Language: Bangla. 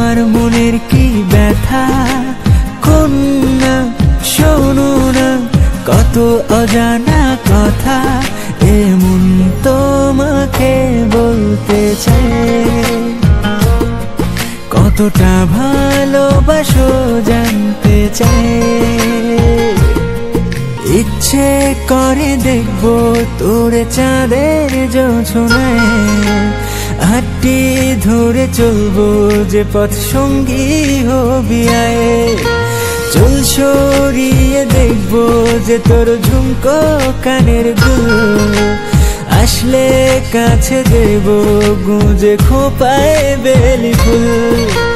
আমার মনের কি ব্যথা, কন্যা শোনো না কত অজানা কথা, এমন তোমাকে বলতে চাই। কতটা ভালোবাসো জানতে চাই। ইচ্ছে করে দেখবো তোরে চাঁদের জোছনায়, হাতটি ধরে চলবো যে পথ সঙ্গী হবি আয়। চুল সরিয়ে দেখবো যে তোর ঝুমকো কানের দুল, আসলে কাছে দেব গুঁজে খোপায় বেলি ফুল।